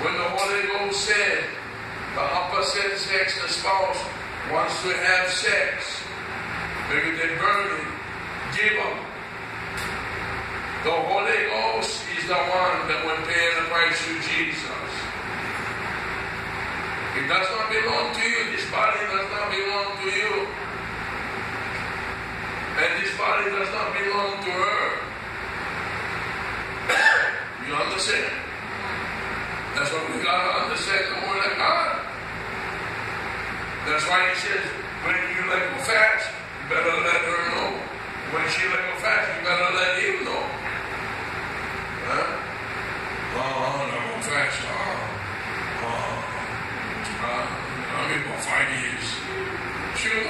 When the Holy Ghost said the opposite sex, the spouse, wants to have sex, maybe they're burning, give them. The Holy Ghost is the one that will pay the price to Jesus. It does not belong to you. This body does not belong to you. And this body does not belong to her. You understand? That's what we got to understand the Word of God. That's why he says, when you let go fast, you better let her know. When she let go fast, you better let him know. Huh? Oh, no, fast. I've been for 5 years. She goes,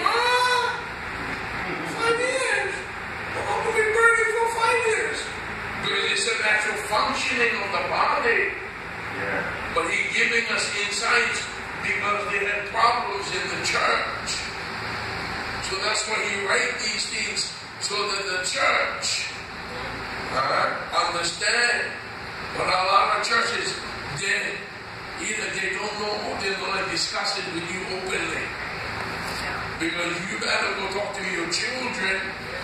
5 years? I'm going to be burning for 5 years. Because it's a natural functioning of the body. Yeah. But he's giving us insights because they had problems in the church. So that's why he writes these things so that the church understand. But a lot of churches, either they don't know or they're going to discuss it with you openly. Because you better go talk to your children.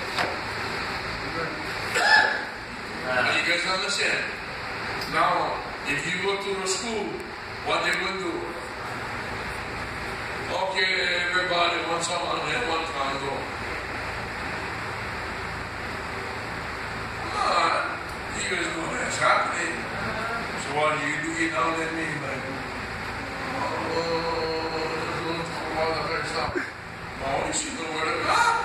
You guys understand? Now, if you go to the school, what they will do? Okay, everybody wants someone at one condo. You guys know that's happening. So what do? You down at me like, don't talk about the bad stuff. No, you see the Word of God.